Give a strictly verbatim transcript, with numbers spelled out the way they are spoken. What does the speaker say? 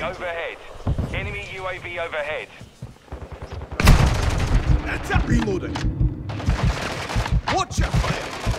overhead. Enemy U A V overhead. Reloading. Watch your fire.